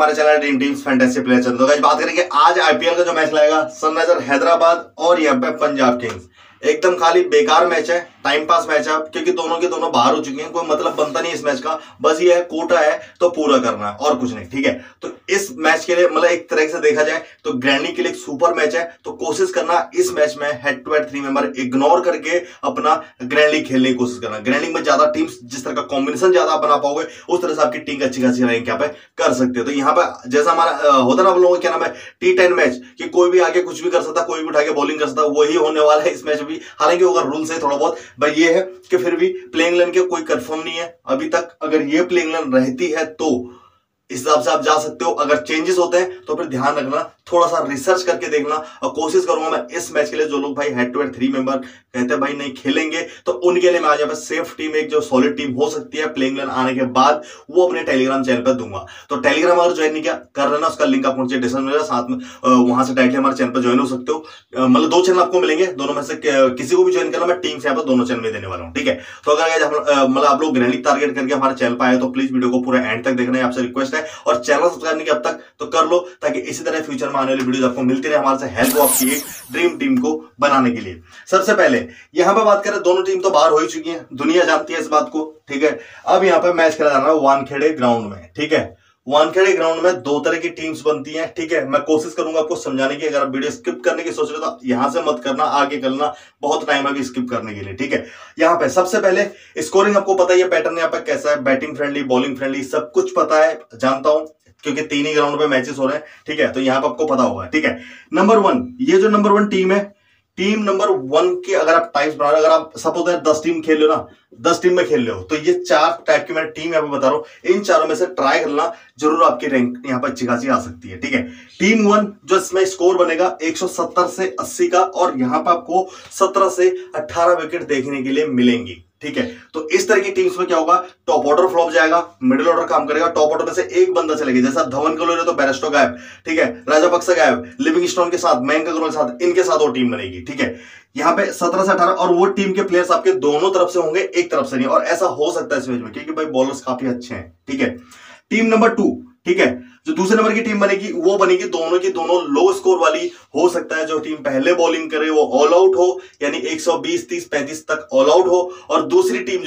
हमारे channel dream teams fantasy player चल। तो गाइस बात करेंगे आज आईपीएल का जो मैच लगेगा सनराइजर हैदराबाद और यहाँ पे पंजाब किंग्स। एकदम खाली बेकार मैच है, टाइम पास मैच है, क्योंकि दोनों के दोनों बाहर हो चुके हैं, कोई मतलब बनता नहीं इस मैच का। बस ये है कोटा है तो पूरा करना है और कुछ नहीं, ठीक है। तो इस मैच के लिए मतलब एक तरह से देखा जाए तो ग्रैंडी के लिए एक सुपर मैच है। तो कोशिश करना इस मैच में head to head 3 member ignore करके अपना ग्रैंड लीग खेलने की कोशिश करना। ग्रैंड लीग में ज्यादा टीम्स जिस तरह का कॉम्बिनेशन ज्यादा बना पाओगे उस तरह से आपकी टीम अच्छी खासी रैंक यहाँ पे कर सकते हो। तो यहाँ पे जैसा हमारा होता ना हम लोगों का क्या नाम है T10 मैच, कि कोई भी आगे कुछ भी कर सकता, कोई भी उठा के बॉलिंग कर सकता, वही होने वाला है इस मैच भी। हालांकि अगर रूल से थोड़ा बहुत भाई ये है कि फिर भी प्लेइंग लाइन के कोई कंफर्म नहीं है अभी तक। अगर ये प्लेइंग लाइन रहती है तो इस हिसाब से आप जा सकते हो। अगर चेंजेस होते हैं तो फिर ध्यान रखना, थोड़ा सा रिसर्च करके देखना। और कोशिश करूंगा मैं इस मैच के लिए जो लोग भाई हेड टू हेड 3 मेंबर कहते हैं भाई नहीं खेलेंगे, तो उनके लिए मैं आज यहाँ पे सेफ टीम, एक जो सॉलिड टीम हो सकती है प्लेइंग लाइन आने के बाद, वो अपने टेलीग्राम चैनल पर दूंगा। तो टेलीग्राम अगर ज्वाइन नहीं किया कर लेना, उसका लिंक आपको नीचे डिस्क्रिप्शन में साथ में वहां से डायरेक्टली हमारे चैनल पर ज्वाइन हो सकते हो। मतलब 2 चैनल आपको मिलेंगे, दोनों में से किसी को भी ज्वाइन करना, मैं टीम से यहाँ पर दोनों चैनल में देने वाला हूँ, ठीक है। तो अगर मतलब आप लोग ग्रैंड लीग टारगेट करके हमारे चैनल पर आए तो प्लीज वीडियो को पूरा एंड तक देखना है, आपसे रिक्वेस्ट है। और चैनल सब्सक्राइब नहीं किया अब तक तो कर लो, ताकि इसी तरह फ्यूचर में आने वाली वीडियोस आपको मिलती रहे, हमारे से हेल्प हो आपकी एक ड्रीम टीम को बनाने के लिए। सबसे पहले यहां पे बात करें, दोनों टीम तो बाहर हो ही चुकी हैं, दुनिया जानती है इस बात को, ठीक है। अब यहां पे मैच खेला जा रहा है वानखेड़े ग्राउंड में, ठीक है। वानखेड़े ग्राउंड में 2 तरह की टीम्स बनती हैं, ठीक है। मैं कोशिश करूंगा आपको समझाने की। अगर आप वीडियो स्किप करने की सोच रहे हो तो यहां से मत करना, आगे करना, बहुत टाइम है स्किप करने के लिए, ठीक है। यहां पे सबसे पहले स्कोरिंग आपको पता ही है, पैटर्न यहाँ पे कैसा है, बैटिंग फ्रेंडली, बॉलिंग फ्रेंडली, सब कुछ पता है, जानता हूं, क्योंकि 3 ही ग्राउंड पे मैचेस हो रहे हैं, ठीक है। तो यहां पर आपको पता होगा, ठीक है। नंबर 1, ये जो नंबर 1 टीम है, टीम नंबर 1 के अगर आप टाइप्स बना रहे हो, अगर आप सपोज 10 टीम खेल रहे हो ना, 10 टीम में खेल रहे हो, तो ये 4 टाइप की मैं टीम यहाँ पे बता रहा हूं, इन चारों में से ट्राई करना, जरूर आपकी रैंक यहाँ पर अच्छी खासी आ सकती है, ठीक है। टीम 1 जो इसमें स्कोर बनेगा 170 से 80 का, और यहां पर आपको 17 से 18 विकेट देखने के लिए मिलेंगी, ठीक है। तो इस तरह की टीम्स में क्या होगा, टॉप ऑर्डर फ्लॉप जाएगा, मिडिल ऑर्डर काम करेगा, टॉप ऑर्डर में से एक बंदा चलेगा, जैसा धवन को ले रहे तो बेरेस्टो गायब, ठीक है, राजापक्सा गायब, लिविंगस्टोन के साथ, मयंक अग्रवाल के साथ, इनके साथ वो टीम बनेगी, ठीक है। यहां पे 17 से 18, और वो टीम के प्लेयर्स आपके दोनों तरफ से होंगे, एक तरफ से नहीं। और ऐसा हो सकता है इस मैच में क्योंकि भाई बॉलर्स काफी अच्छे हैं, ठीक है। टीम नंबर 2, ठीक है, जो दूसरे नंबर की टीम बनेगी वो बनेगी दोनों की दोनों लो स्कोर वाली। हो सकता है जो टीम पहले बॉलिंग करे वो ऑल आउट हो, यानी 120, 30, 35 तक ऑल आउट हो, और दूसरी टीम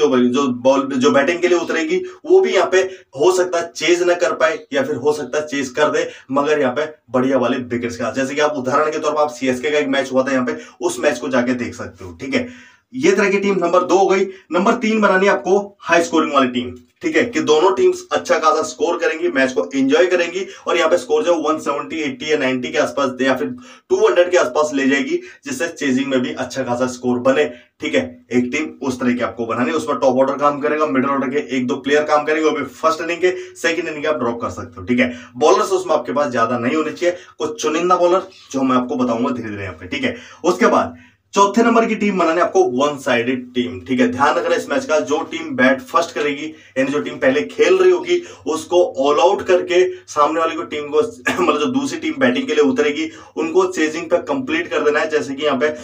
जो बैटिंग के लिए उतरेगी वो भी यहाँ पे हो सकता है चेज न कर पाए, या फिर हो सकता है चेज कर दे मगर यहाँ पे बढ़िया वाले विकेट्स के साथ। जैसे कि आप उदाहरण के तौर पर आप सीएसके का एक मैच हुआ था यहाँ पे, उस मैच को जाके देख सकते हो, ठीक है। ये तरह की टीम नंबर 2 हो गई। नंबर 3 बनानी है आपको हाई स्कोरिंग वाली टीम, ठीक है, कि दोनों टीम्स अच्छा खासा स्कोर करेंगी, मैच को एंजॉय करेंगी, और यहाँ पे स्कोर जो 170, 80 या 90 के आसपास या फिर 200 के आसपास ले जाएगी, जिससे चेजिंग में भी अच्छा खासा स्कोर बने, ठीक है। एक टीम उस तरह की आपको बनानी है, उसमें टॉप ऑर्डर काम करेगा, मिडिल ऑर्डर के 1-2 प्लेयर काम करेंगे, वो भी फर्स्ट इनिंग के, सेकंड इनिंग के आप ड्रॉप कर सकते हो, ठीक है। बॉलर्स उसमें आपके पास ज्यादा नहीं होने चाहिए, कुछ चुनिंदा बॉलर जो मैं आपको बताऊंगा धीरे धीरे यहाँ पे, ठीक है। उसके बाद चौथे नंबर की टीम बनाने आपको 1 साइडेड टीम, ठीक है। ध्यान रखना इस मैच का, जो टीम बैट फर्स्ट करेगी, यानी जो टीम पहले खेल रही होगी, उसको ऑल आउट करके सामने वाली को टीम को मतलब जो दूसरी टीम बैटिंग के लिए उतरेगी उनको चेजिंग पे कंप्लीट कर देना है। जैसे कि यहाँ पे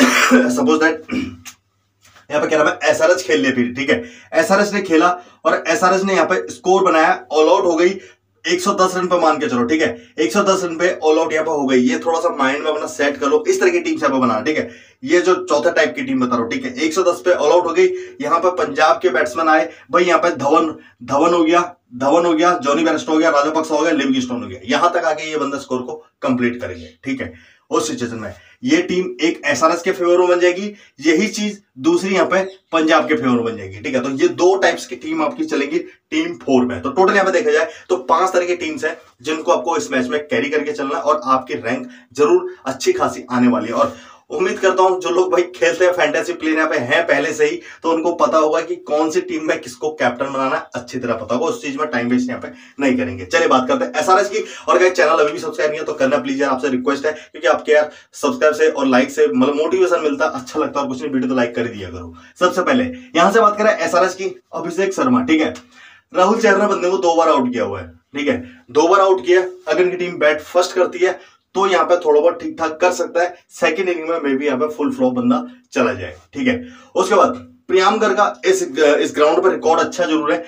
सपोज दैट यहाँ पे क्या नाम है, एसआरएच खेल लिया फिर, ठीक है। एसआरएच ने खेला और एसआरएच ने यहाँ पे स्कोर बनाया, ऑल आउट हो गई 110 रन पे, मान के चलो, ठीक है। 110 रन पे ऑल आउट यहाँ पे हो गई। ये थोड़ा सा माइंड में अपना सेट कर लो, इस तरह की टीम से यहाँ पे बनाना, ठीक है। ये जो चौथा टाइप की टीम बता रहा हूं, ठीक है, 110 पे ऑल आउट हो गई। यहाँ पे पंजाब के बैट्समैन आए भाई, यहाँ पे धवन हो गया, जॉनी बेरेस्टो हो गया, राजापक्सा हो गया, लिविंगस्टोन हो गया, यहां तक आके ये बंदा स्कोर को कंप्लीट करेंगे, ठीक है। उस सिचुएशन में ये टीम एक एसआरएच के फेवर में बन जाएगी, यही चीज दूसरी यहाँ पे पंजाब के फेवर में बन जाएगी, ठीक है। तो ये 2 टाइप्स की टीम आपकी चलेगी टीम 4 में। तो टोटल यहाँ पे देखा जाए तो 5 तरह की टीम्स हैं जिनको आपको इस मैच में कैरी करके चलना, और आपकी रैंक जरूर अच्छी खासी आने वाली है। और उम्मीद करता हूं जो लोग भाई खेलते हैं फैंटेसी प्लेयर यहाँ पे हैं पहले से ही, तो उनको पता होगा कि कौन सी टीम में किसको कैप्टन बनाना है, अच्छी तरह पता होगा, उस चीज में टाइम वेस्ट यहाँ पे नहीं करेंगे। चलिए बात करते हैं एसआरएच की। और अगर चैनल अभी भी सब्सक्राइब नहीं है तो करना प्लीज यार, आपसे रिक्वेस्ट है, क्योंकि आपके यार सब्सक्राइब से और लाइक से मतलब मोटिवेशन मिलता, अच्छा लगता है, और कुछ नहीं वीडियो तो लाइक कर ही दिया करो। सबसे पहले यहां से बात करें एसआरएच की, अभिषेक शर्मा, ठीक है। राहुल चहर ने बंदे को 2 बार आउट किया हुआ है, ठीक है, 2 बार आउट किया। अगर इनकी टीम बैट फर्स्ट करती है तो यहाँ पे थोड़ा बहुत ठीक ठाक कर सकता है, सेकंड इनिंग में मे भी यहाँ पे फुल फ्लॉप बंदा चला जाए, ठीक है। उसके बाद प्रियांकर का इस ग्राउंड पर रिकॉर्ड अच्छा जरूर है, बट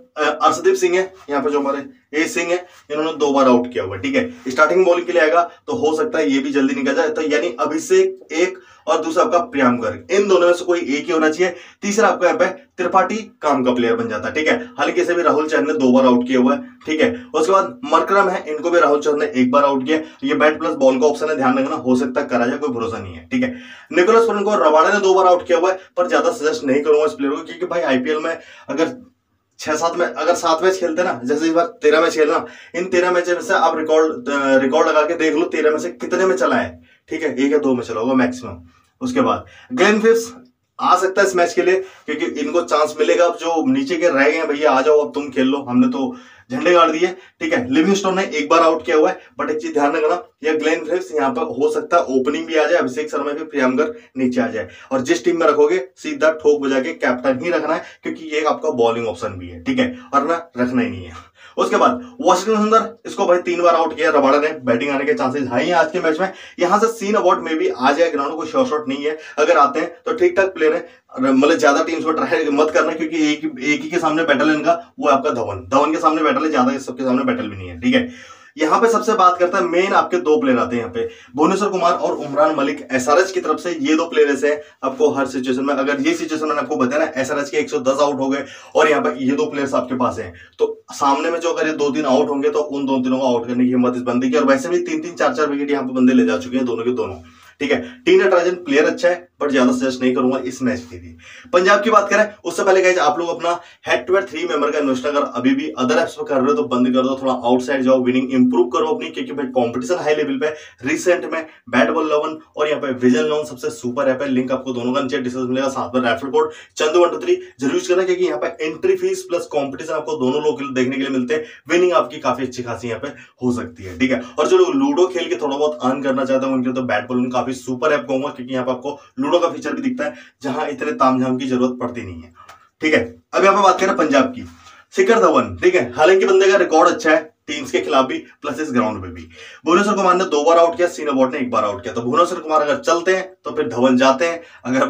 अर्शदीप सिंह है यहाँ पे, जो हमारे ए सिंह है, इन्होंने 2 बार आउट किया हुआ है। ठीक है, स्टार्टिंग बॉलिंग के लिए आएगा तो हो सकता है ये भी जल्दी निकल जाए, तो यानी अभिषेक एक और दूसरा आपका प्रियांक गर्ग, इन दोनों में से कोई एक ही होना चाहिए। तीसरा आपका यहाँ पे त्रिपाठी काम का प्लेयर बन जाता है। ठीक है, हालांकि इसे भी राहुल चहर ने 2 बार आउट किया हुआ है। ठीक है, उसके बाद मरकरम है, इनको भी राहुल चहर ने 1 बार आउट किया। ये बैट प्लस बॉल का ऑप्शन है, ध्यान रखना, हो सकता है करा जाए, कोई भरोसा नहीं है। ठीक है, निकोलस पुरन को रबाडा ने 2 बार आउट किया हुआ है, पर ज्यादा सजेस्ट नहीं करूंगा इस प्लेयर को, क्योंकि भाई आईपीएल में अगर 6-7 में अगर 7 मैच खेलते ना, जैसे इस बार 13 मैच खेलना, इन 13 मैच में से आप रिकॉर्ड लगा के देख लो 13 में से कितने में चला है। ठीक है, 1 या 2 में चला होगा मैक्सिमम। उसके बाद ग्लेन फिप्स आ सकता है इस मैच के लिए, क्योंकि इनको चांस मिलेगा। अब जो नीचे के रह गए हैं, भैया आ जाओ अब तुम खेल लो, हमने तो झंडे गाड़ दिए। ठीक है, लिविंगस्टोन ने 1 बार आउट किया हुआ है, बट एक चीज ध्यान रखना, ये ग्लेन फिप्स यहाँ पर हो सकता है ओपनिंग भी आ जाए, अभिषेक शर्मा भी, प्रियांक गर्ग नीचे आ जाए, और जिस टीम में रखोगे सीधा ठोक बजा के कैप्टन ही रखना है, क्योंकि ये आपका बॉलिंग ऑप्शन भी है। ठीक है, और ना रखना ही नहीं है। उसके बाद वाशिंगटन सुंदर, इसको भाई 3 बार आउट किया रबाडा ने, बैटिंग आने के चांसेस हाई हैं आज के मैच में। यहां से सीन अवार्ड में भी आ जाए ग्राउंड, कोई शॉर्ट नहीं है, अगर आते हैं तो ठीक ठाक प्लेयर है, मतलब ज्यादा टीम्स को ट्राई मत करना, क्योंकि एक ही के सामने बैटल है इनका, वो आपका धवन के सामने बैटल है, ज्यादा सबके सामने बैटल भी नहीं है। ठीक है, यहाँ पे सबसे बात करता है मेन, आपके 2 प्लेयर आते हैं यहाँ पे, भुवनेश्वर कुमार और उमरान मलिक एसआरएच की तरफ से। ये 2 प्लेयर्स हैं आपको हर सिचुएशन में, अगर ये सिचुएशन मैंने आपको बताया ना, एसआरएच के 110 आउट हो गए और यहाँ पे ये 2 प्लेयर्स आपके पास हैं, तो सामने में जो अगर ये 2-3 आउट होंगे तो उन 2-3 को आउट करने की हिम्मत इस बंदे की, और वैसे भी 3-3 4-4 विकेट यहाँ पे बंदे ले जा चुके हैं दोनों के दोनों। ठीक है, टी नटराजन प्लेयर अच्छा है, बट ज्यादा सजेस्ट नहीं करूंगा इस मैच के लिए। पंजाब की बात करें उससे पहले गाइस, आप लोग अपना हेड टू हेड 3 मेंबर का इन्वेस्ट अगर अभी भी अदर एप्स पर कर रहे हो तो बंद कर दो, थोड़ा आउटसाइड जाओ, विनिंग इंप्रूव करो अपनी, क्योंकि भाई कंपटीशन हाई लेवल पे। रिसेंट में बैट बॉल 11 और यहाँ पे विजन लोन सबसे सुपर ऐप है, लिंक आपको दोनों का नीचे डिस्क्रिप्शन मिलेगा, साथ में रेफरल कोड चंदू123 जरूर यूज करना, क्योंकि यहाँ पे एंट्री फीस प्लस कॉम्पिटिशन आपको दोनों लोग देखने के लिए मिलते हैं, विनिंग आपकी काफी अच्छी खासी यहाँ पे हो सकती है। ठीक है, और जो लोग लूडो खेल के थोड़ा बहुत अर्न करना चाहते हैं उनके तो बैट बॉल काफी सुपर ऐप कहूंगा, क्योंकि यहाँ पे आपको लूडो का फीचर भी दिखता है, जहां इतने तामझाम की जरूरत पड़ती नहीं है। ठीक है, अब यहाँ पे बात करें पंजाब की, शिखर धवन। ठीक है, हालांकि बंदे का रिकॉर्ड अच्छा है टीम्स के खिलाफ भी प्लस इस ग्राउंड पे भी। भुवनेश्वर कुमार ने 2 बार आउट किया, सीन अवार्ड ने 1 बार आउट किया, तो भुवनेश्वर कुमार अगर चलते हैं तो फिर धवन जाते हैं, अगर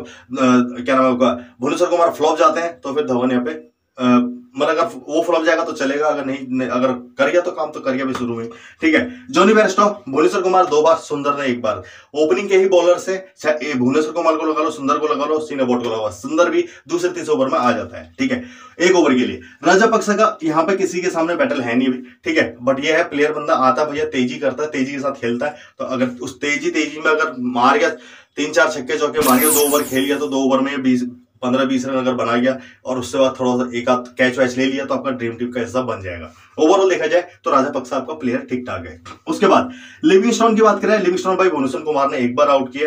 क्या नाम है भुवनेश्वर कुमार फ्लॉप जाते हैं तो फिर धवन यहाँ पे मतलब अगर वो फ्लॉप जाएगा तो चलेगा, अगर नहीं अगर कर गया तो काम तो कर गया भी शुरू में। ठीक है, जॉनी बेयरस्टो, भुवनेश्वर कुमार 2 बार, सुंदर ने 1 बार। ओपनिंग के ही बॉलर से चाहे भुवनेश्वर कुमार को लगा लो, सुंदर को लगा लो, सीन अवार्ड को लगा लो, सुंदर भी दूसरे 3 ओवर में आ जाता है। ठीक है, 1 ओवर के लिए राजापक्सा का यहाँ पे किसी के सामने बैटल है नहीं भी। ठीक है, बट ये है प्लेयर बंदा आता भैया तेजी करता है, तेजी के साथ खेलता है, तो अगर उस तेजी में अगर मार गया 3-4 छक्के चौके मार गया, 2 ओवर खेल गया, तो 2 ओवर में 15-20 रन अगर बना गया और उससे बाद थोड़ा सा एक आध कैच वैच ले लिया तो आपका ड्रीम टीम का हिस्सा बन जाएगा। ओवरऑल देखा जाए तो राजापक्सा आपका प्लेयर ठीक ठाक है। उसके बाद लिविंगस्टोन की बात करें, लिविंगस्टोन भाई भुवनेश्वर कुमार ने 1 बार आउट किए।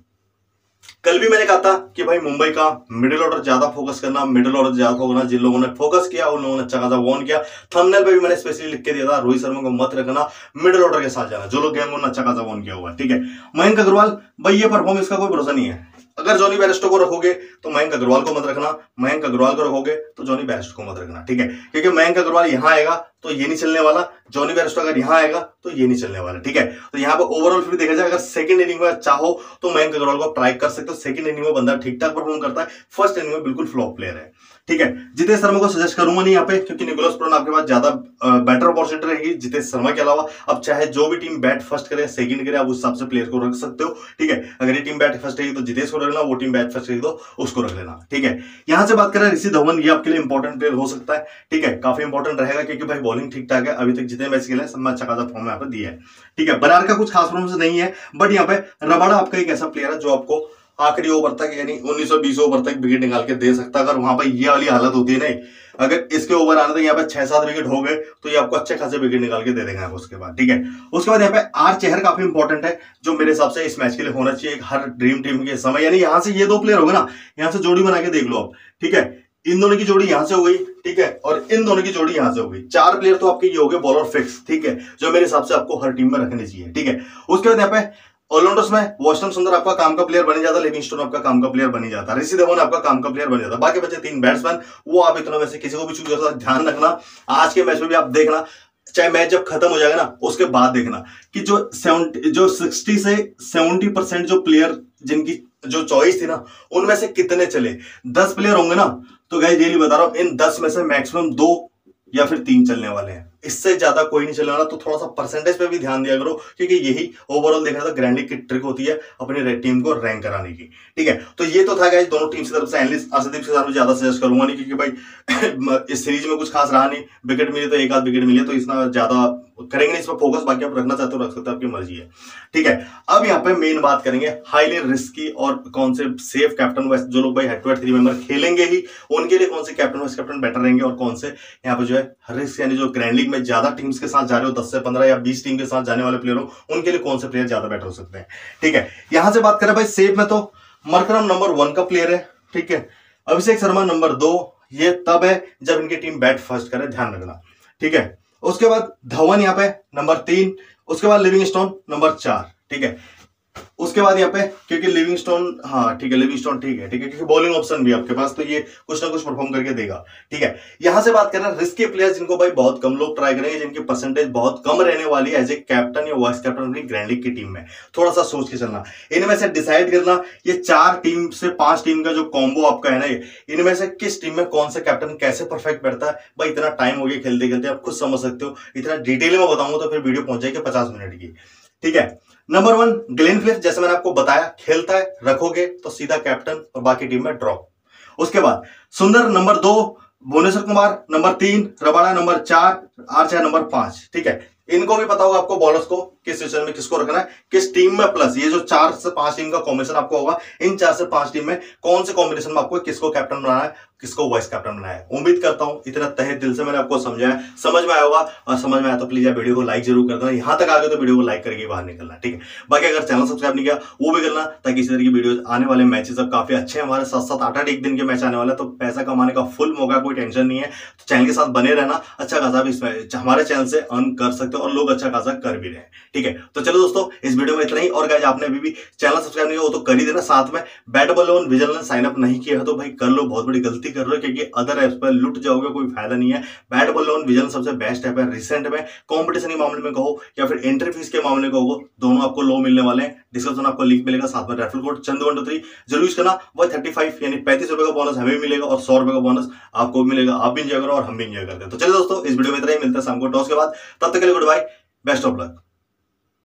कल भी मैंने कहा था कि भाई मुंबई का मिडिल ऑर्डर ज्यादा फोकस करना, मिडिल ऑर्डर ज्यादा फोकस करना, जिन लोगों ने फोकस किया उन लोगों ने अच्छा खासा वॉर्न किया। थंबनेल पे भी मैंने स्पेशली लिख के दिया था, रोहित शर्मा को मत रखना, मिडिल ऑर्डर के साथ जाना, जो लोग गए उन्होंने अच्छा खासा वॉर्न किया हुआ है। ठीक है, मयंक अग्रवाल भाई ये परफॉर्मेंस का कोई भरोसा नहीं है, अगर जॉनी बेयरस्टो को रखोगे तो मयंक अग्रवाल को मत रखना, मयंक अग्रवाल को रखोगे तो जॉनी बेयरस्टो को मत रखना। ठीक है, क्योंकि मयंक अग्रवाल यहां आएगा तो ये नहीं चलने वाला, जॉनी बेयरस्टो अगर यहां आएगा तो ये नहीं चलने वाला। ठीक है, तो यहाँ पे ओवरऑल फिर देखा जाए अगर सेकंड इनिंग में चाहो तो मयंक अग्रवाल को ट्राई कर सकते हो, सेकंड इनिंग में बंदा ठीक ठाक परफॉर्म करता है, फर्स्ट इनिंग में बिल्कुल फ्लॉप प्लेयर है। ठीक है, जितेश शर्मा को सजेस्ट करूंगा नहीं यहाँ पे, क्योंकि निकोलस पुरन आपके पास ज्यादा बेटर अपॉर्चुनिटी रहेगी जितेश शर्मा के अलावा। अब चाहे जो भी टीम बैट फर्स्ट करे सेकंड करे, आप उस हिसाब से प्लेयर को रख सकते हो। ठीक है, अगर ये टीम बैट फर्स्ट रहेगी तो जितेश को रख लेना, वो टीम बैट फर्स्ट रहेगी तो उसको रख लेना। ठीक है, यहां से बात करें ऋषि धवन, ये आपके लिए इंपॉर्टेंट प्लेयर हो सकता है। ठीक है, काफी इंपॉर्टेंट रहेगा क्योंकि भाई बॉलिंग ठीक ठाक है, अभी तक जितने मैच खेले सब में अच्छा खासा फॉर्म यहाँ पे दिया है। ठीक है, बरार का कुछ खास परफॉर्मेंस नहीं है, बट यहाँ पे रबाडा आपका एक ऐसा प्लेयर है जो आपको आखिरी ओवर तक यानी 19-20 ओवर तक विकेट निकाल के दे सकता है। अगर वहां पर ये वाली हालत होती है नहीं, अगर इसके ओवर आने तक यहाँ पे 6-7 विकेट हो गए तो ये आपको अच्छे खासे विकेट निकाल के दे देंगे उसके बाद। ठीक है, उसके बाद यहाँ पे आर चेहर काफी इंपॉर्टेंट है, जो मेरे हिसाब से इस मैच के लिए होना चाहिए हर ड्रीम टीम के समय। यानी यहाँ से ये 2 प्लेयर हो गए ना, यहाँ से जोड़ी बना के देख लो आप। ठीक है, इन दोनों की जोड़ी यहां से हो गई, ठीक है, और इन दोनों की जोड़ी यहां से हो गई, 4 प्लेयर तो आपके ये हो गए बॉलर फिक्स। ठीक है, जो मेरे हिसाब से आपको हर टीम में रखने चाहिए। ठीक है, उसके बाद यहाँ पे ऑलराउंडर्स में वाशिंगटन सुंदर आपका काम का प्लेयर बन जाता, लिविंगस्टोन आपका काम का प्लेयर बन जाता, ऋषि धवन आपका काम का प्लेयर बन जाता, बाकी बचे 3 बैट्समैन, वो आप इतना में से किसी को भी चूज कर सकते। ध्यान रखना आज के मैच में भी आप देखना, चाहे मैच जब खत्म हो जाएगा ना उसके बाद देखना कि जो 60 से 70% जो प्लेयर जिनकी जो चॉइस थी ना उनमें से कितने चले। 10 प्लेयर होंगे ना तो गाइस डेली बता रहा हूं इन 10 में से मैक्सिमम 2 या फिर 3 चलने वाले हैं, इससे ज्यादा कोई नहीं चलने वाला। तो थोड़ा सा परसेंटेज पे भी ध्यान दिया करो, क्योंकि यही ओवरऑल देखा था ग्रैंड लीग की ट्रिक होती है अपनी टीम को रैंक कराने की। ठीक है, तो ये तो था गाइस दोनों टीम की तरफ से एनालिस्ट। अर्शदीप के साथ ज्यादा सजेस्ट करूंगा नहीं, क्योंकि भाई इस सीरीज में कुछ खास रहा नहीं, विकेट मिली तो एक आध विकेट मिली, तो इतना ज्यादा करेंगे नहीं इस पर फोकस। बाकी आप रखना चाहते हो रख सकते हो, आपकी मर्जी है। ठीक है, अब यहाँ पे मेन बात करेंगे हाईली रिस्की और कौन से सेफ कैप्टन वाइस, जो लोग भाई हेड टू हेड 3 मेंबर खेलेंगे ही उनके लिए कौन से कैप्टन वाइस कैप्टन बेटर रहेंगे, और कौन से यहाँ पे जो है रिस्क यानी जो ग्रैंड लीग में ज्यादा टीम्स के साथ जा रहे हो, 10 से 15 या 20 टीम के साथ जाने वाले प्लेयर हो, उनके लिए कौन से प्लेयर ज्यादा बेटर हो सकते हैं। ठीक है, यहां से बात करें भाई सेफ में तो मरकरम नंबर 1 का प्लेयर है। ठीक है, अभिषेक शर्मा नंबर 2, ये तब है जब इनकी टीम बैट फर्स्ट करे, ध्यान रखना। ठीक है, उसके बाद धवन यहाँ पे नंबर 3, उसके बाद लिविंगस्टोन नंबर 4। ठीक है, उसके बाद यहाँ पे क्योंकि लिविंगस्टोन, हाँ ठीक है लिविंगस्टोन ठीक है, क्योंकि बॉलिंग ऑप्शन भी आपके पास, तो ये कुछ ना कुछ परफॉर्म करके देगा। ठीक है, यहां से बात करें रिस्की प्लेयर्स जिनको भाई बहुत कम लोग ट्राई करेंगे, जिनकी परसेंटेज बहुत कम रहने वाली है एज ए कैप्टन या वाइस कैप्टन अपनी ग्रैंड लीग की टीम में। थोड़ा सा सोच के चलना, इनमें से डिसाइड करना ये 4 टीम से 5 टीम का जो कॉम्बो आपका है ना, इनमें से किस टीम में कौन सा कैप्टन कैसे परफेक्ट बैठता है। भाई इतना टाइम हो गया खेलते खेलते, आप खुद समझ सकते हो, इतना डिटेल में बताऊंगा तो फिर वीडियो पहुंच जाएगी 50 मिनट की। ठीक है, नंबर 1 ग्लेन फिलिप्स, जैसे मैंने आपको बताया खेलता है, रखोगे तो सीधा कैप्टन और बाकी टीम में ड्रॉप। उसके बाद Sundar number 2, Bhuvneshwar Kumar number 3, Rabada number 4, Archer number 5। ठीक है, इनको भी पता होगा आपको बॉलर्स को किस सिचुएशन में किसको रखना है, किस टीम में, प्लस ये जो 4 से 5 टीम का कॉम्बिनेशन आपको होगा, इन 4 से 5 टीम में कौन से कॉम्बिनेशन में आपको किसको कैप्टन बनाना है, किसको वाइस कैप्टन बनाना है। उम्मीद करता हूं इतना तहे दिल से मैंने आपको समझाया, समझ में आया होगा, और समझ में आया तो प्लीज वीडियो को लाइक जरूर कर देना। यहां तक आ गए तो वीडियो को लाइक करके बाहर निकलना। ठीक है, बाकी अगर चैनल सब्सक्राइब नहीं किया वो भी करना, ताकि इसी तरह की वीडियो आने वाले मैचेस अब काफी अच्छे हैं हमारे, 7-7 8-8 एक दिन के मैच आने वाले, तो पैसा कमाने का फुल मौका, कोई टेंशन नहीं है। तो चैनल के साथ बने रहना, अच्छा खासा भी हमारे चैनल से अर्न कर सकते हो, और लोग अच्छा खासा कर भी रहे हैं। ठीक है, तो चलो दोस्तों इस वीडियो में इतना ही। और गाइस आपने अभी भी चैनल सब्सक्राइब नहीं किया वो तो कर ही देना, साथ में बैट बॉल लोन विजिलेंस साइन अप नहीं किया है तो भाई कर लो, बहुत बड़ी गलती कर रहे हो, क्योंकि अदर एप्स पर लुट जाओगे, कोई फायदा नहीं है। बैट बॉल लोन विजिलेंस सबसे बेस्ट ऐप है, रिसेंट में कॉम्पिटिशन के मामले में कहो या फिर एंट्री फीस के मामले में कहो, दोनों आपको लो मिलने वाले हैं। डिस्क्रिप्शन आपको लिंक मिलेगा, साथ में रेफरल कोड चंदू123 जरूर यूज करना। वह 35 यानी 35 रुपए का बोनस हमें भी मिलेगा, और 100 रुपए का बोनस आपको भी मिलेगा, आप भी इंजॉय करो और हम भी इंजॉय करते हैं। तो चलिए दोस्तों इस वीडियो में इतना ही, मिलता है शाम को टॉस के बाद, तब तक के लिए good bye, best of luck.